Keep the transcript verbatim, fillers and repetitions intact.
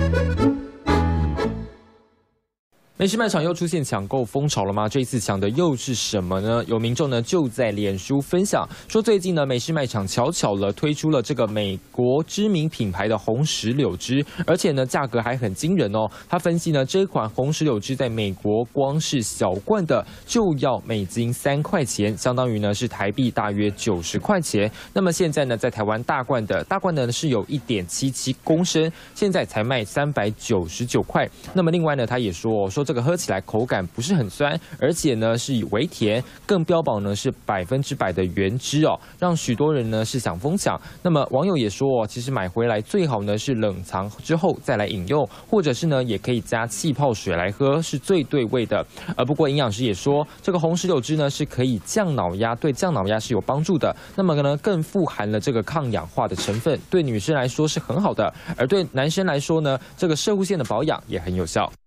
美式卖场又出现抢购风潮了吗？这一次抢的又是什么呢？有民众呢就在脸书分享说，最近呢美式卖场巧巧了推出了这个美国知名品牌的红石榴汁，而且呢价格还很惊人哦。他分析呢这一款红石榴汁在美国光是小罐的就要美金三块钱，相当于呢是台币大约九十块钱。那么现在呢在台湾大罐的大罐呢是有一点七七公升，现在才卖三百九十九块。那么另外呢他也说哦说。这个喝起来口感不是很酸，而且呢是以微甜，更标榜呢是百分之百的原汁哦，让许多人呢是想疯抢。那么网友也说哦，其实买回来最好呢是冷藏之后再来饮用，或者是呢也可以加气泡水来喝，是最对味的。呃，不过营养师也说，这个红石榴汁呢是可以降脑压，对降脑压是有帮助的。那么呢更富含了这个抗氧化的成分，对女生来说是很好的，而对男生来说呢，这个射护腺的保养也很有效。